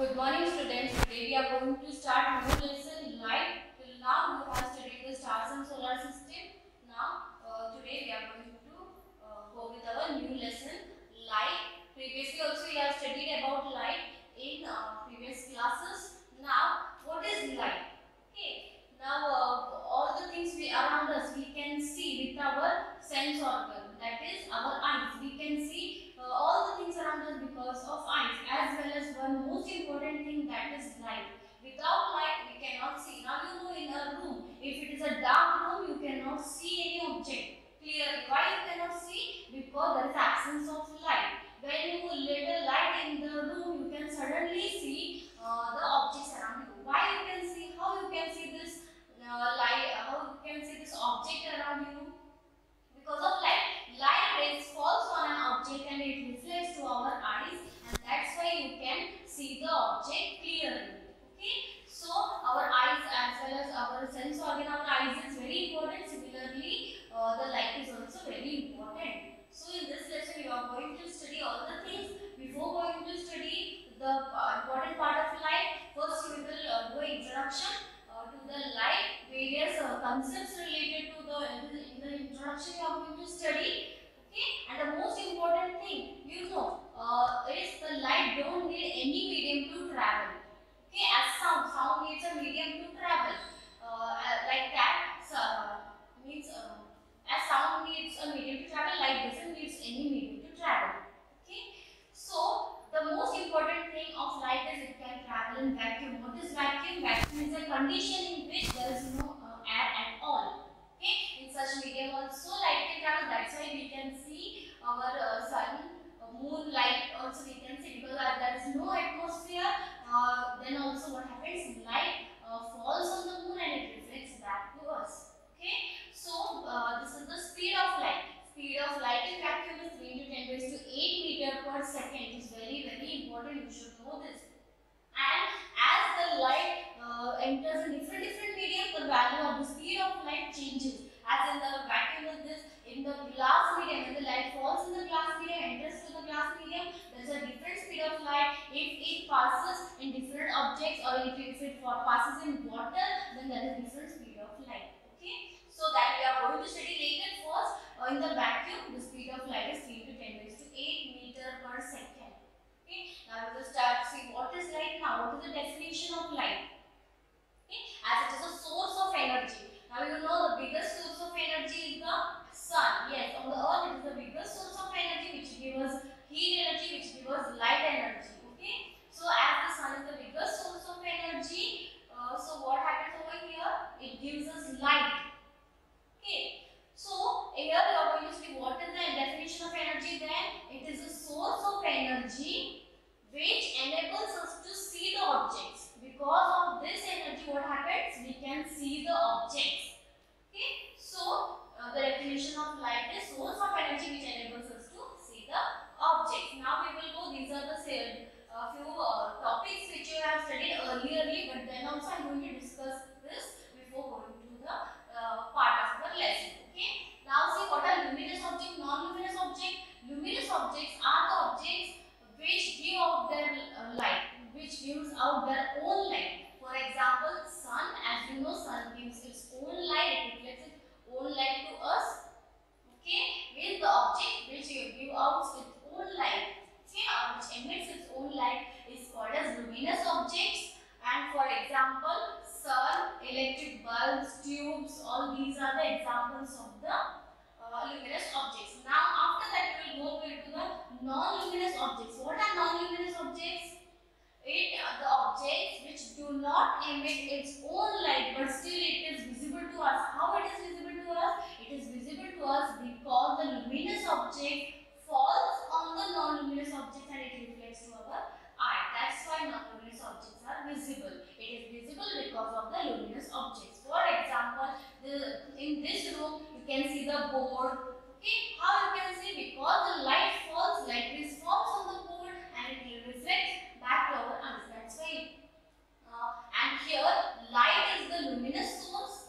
Good morning students. Today we are going to start new lesson light. Till now we have studied the stars and solar system. Now today we are going to go with our new lesson light. Previously also we have studied about light in previous classes. Now what is light? Okay. Now all the things around us we can see with our sense organ, that is our eyes. We can see all the things around us because of eyes, as well as one most important thing, that is light. Without light we cannot see. Now you know, in a room, if it is a dark room, you cannot see any object clearly. Why you cannot see? Because there is absence of light. When you let a light in the room, you can suddenly see the objects around you. Why you can see? How you can see this light? How you can see this object around you? Because of light. Light rays falls on an object and it reflects to our eyes, and that's why you can see the object clearly. Okay. So our eyes as well as our sense organ, our eyes is very important. Similarly, the light is also very important. So in this lesson, you are going to study all the things. Before going to study the important part of light, first we will do an introduction to the light, various concepts related to in the introduction you are going to study. Okay, and the most important thing is the light don't need any medium to travel. Okay, as sound needs a medium to travel. Like that, means as sound needs a medium to travel, light doesn't need any medium to travel. Okay, so the most important thing of light is it can travel in vacuum. What is vacuum? Vacuum is a condition in which there is no air at all. Okay, in such medium also light can travel. That's why we can see our sun, moon light also we can see, because there is no atmosphere. Then also what happens? Light falls on the moon and it reflects back to us. Okay, so this is the speed of light. Speed of light in vacuum is 3 into 10 raised to 8 meter per second. It is very important. You should know this. And as the light enters in different medium, the value of the speed of light changes. As in the vacuum is this, in the glass medium, when the light falls in the glass medium, enters to the glass medium, there is a different speed of light. If it passes in different objects, or if it passes in water, then there is different speed of light. Okay, so that we are going to study later. First, in the vacuum, the speed of light is 3 to 10 raised to 8 meter per second. Okay, now we will start to see what is light now. What is the definition of light? Okay, as it is a source of energy. Now you know the biggest source of energy is the sun. Yes, on the earth it is the biggest source of energy which gives us heat energy, which gives us light energy. Okay, so as the sun is the biggest source of energy, so what happens over here? It gives us light. Okay, so here we are going to see what is the definition of energy. Then it is a source of energy which enables us to see the objects. Because of this energy, what happens? We can see the objects. Okay, so the definition of light is source of energy which enables us to see the objects. Now we will go. These are the few topics which you have studied earlier, but then also I am going to discuss this before going to the part of the lesson. Okay. Now see what are luminous objects, non-luminous objects. Luminous objects are the objects which give out their light, which gives out their own light. For example, sun. As you know, sun gives its own light. It reflects its own light to us. Okay, with the object which give out its own light, okay, or which emits its own light, is called as luminous objects. And for example, sun, electric bulbs, tubes, all these are the examples of the luminous objects. Now after that we will go into the non-luminous objects. What are non-luminous objects? It are the objects which do not emit its own light, but still it is visible to us. How it is visible to us? It is visible to us because the luminous object falls on the non-luminous objects and it reflects to our eye. That's why non-luminous objects are visible. It is visible because of the luminous objects. For example, in this room you can see the board. Okay, how you can see? Because the light rays falls on the board and it reflects back to our eyes. That's why. And here light is the luminous source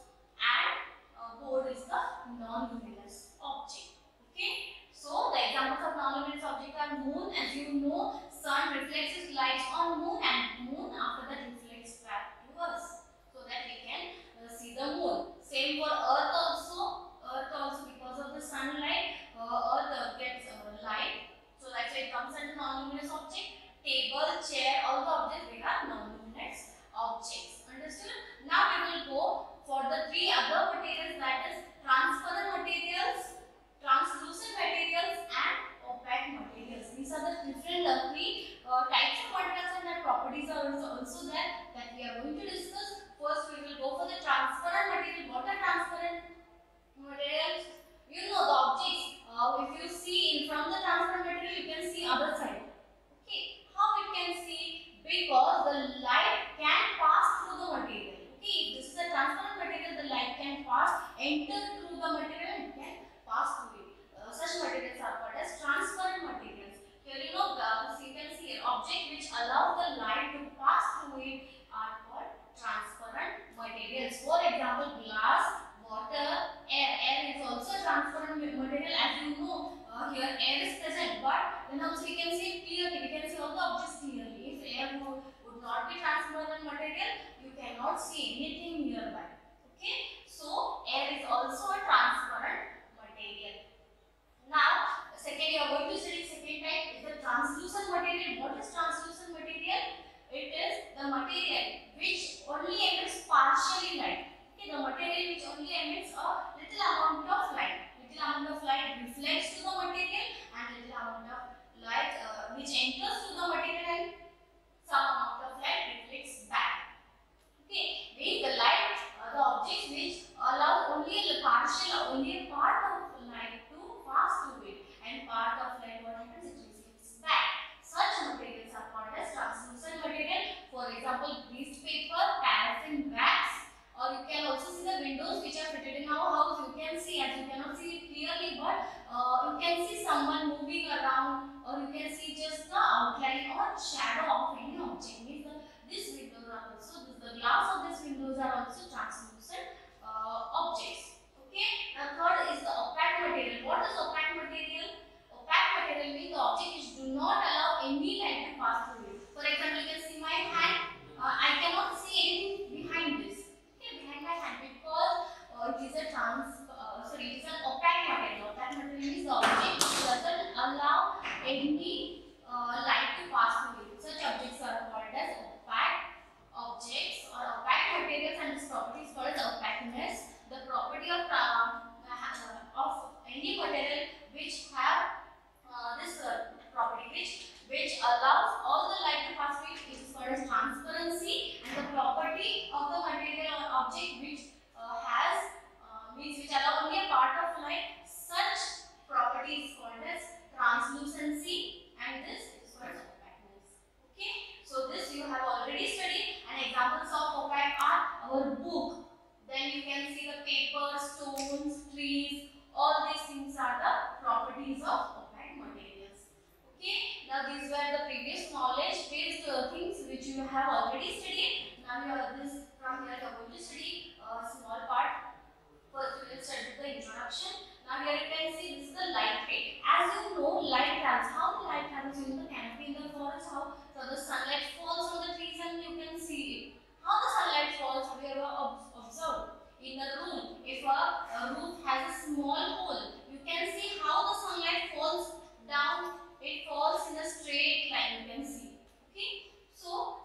and board is the non-luminous object. Okay. So the examples of non-luminous objects are moon. As you know, sun reflects its light on moon, and cannot see anything nearby. Okay, so air is also a transparent material. Now, second you are going to study second type is the translucent material. What is translucent material? It is the material which only emits partially light. Okay, the material which only emits a little amount of light. Little amount of light reflects to the material and little amount of light which enters to the material and some amount of light reflects back. Okay, means the light, the objects which allow only a partial, only a part of light to pass through it, and part of light what happens, it reflects back. Such materials are called as translucent material. For example, greased paper, paraffin wax, or you can also see the windows which are fitted in our house. You can see, as you cannot see it clearly, but you can see someone moving around, or you can see just the outline or shadow of any object. Means these windows are also, the glass of these windows are also translucent objects. Okay. The third is the opaque material. What is opaque material? Opaque material means the object which do not allow any light to pass through it. For example, you can see my hand. I cannot see anything behind this. Okay, behind my hand, because it is a it is an opaque material. Opaque material means the object doesn't allow any light to pass through it. Such objects are called as opaque objects or opaque materials, and this property is called opaqueness. The property of any material which have this property which allows all the light to pass through it is called as transparency, and the property of the material or object which has means which allow only a part of light, such property is called as translucency, and this is called as opaqueness. Okay, so this you have already studied, and examples of opaque are our book. Then you can see the paper, stones, trees. All these things are the properties of opaque materials. Okay. Now these were the previous knowledge based things which you have already studied. Now you are from here you are going to study a small part. First we will study the introduction. Now here you can see this is the light ray. As you know, light travels. How the light travels in the canopy in the forest? How? So the sunlight falls on the trees and you can see it. How the sunlight falls? Have you ever observed? In a room, if a roof has a small hole, you can see how the sunlight falls down. It falls in a straight line, you can see. Okay. So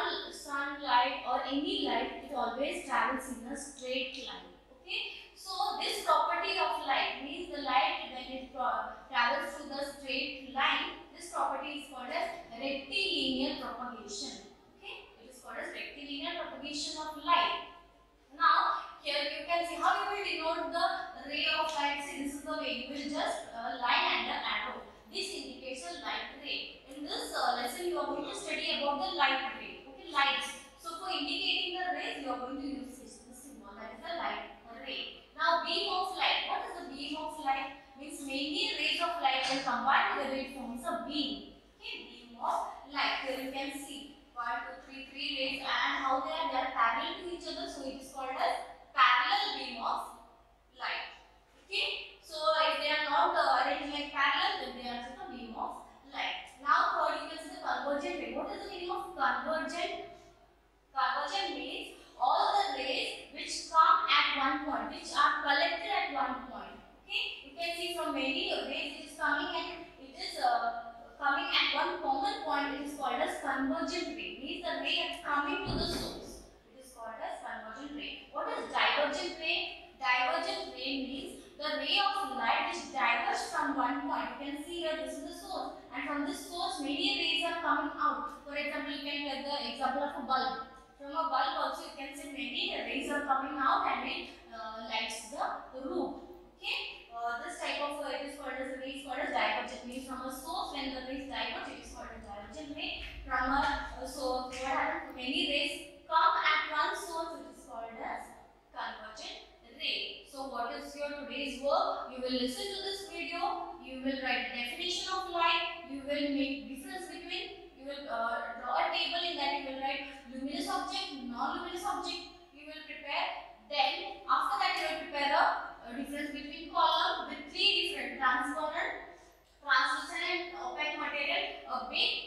sunlight or any light, it always travels in a straight line. Okay. So this property of light means the light when it travels through the straight line, this property is called as rectilinear propagation. Okay. It is called as rectilinear propagation of light. Now, here you can see how you will denote the ray of light. See, this is the way you will just line and an arrow. This indicates a light ray. In this lesson, you are going to study about the light ray. Okay, lights. So, for indicating the rays, you are going to use this symbol, that is the light ray. Now, beam of light. What is the beam of light? Means many rays of light will combine together, it forms a beam. Okay, beam of light. Here you can see 1, 2, 3, 3 rays, and how they are parallel to each other. So, it is called as parallel beam of light. Okay. So, if they are not arranged like parallel, then they are just a beam of light. Now, third you can see the convergent ray. What is the meaning of convergent? Convergent means all the rays which come at one point, which are collected at one point. Okay. You can see from many rays it is coming and it is coming at one common point. It is called as convergent ray. Means the ray is coming to the source. It is called as convergent ray. What is divergent ray? Divergent ray means the ray of light which diverges from one point. You can see here this is the source, and from this source many rays are coming out. For example, you can take the example of a bulb. From a bulb also you can see many rays are coming out and it lights the room. Okay, this type of it is called as a ray is called as divergent. Means from a source when the rays diverge, it is called as divergent ray. From a source, what happens? Many rays come at one source, it is called as convergent ray. So what is your today's work? You will listen to this video, you will write the definition of light, you will make difference between, you will draw a table, in that you will write luminous object, non-luminous object, you will prepare. Then after that you will prepare a difference between column with 3 different transparent, translucent and opaque material, a big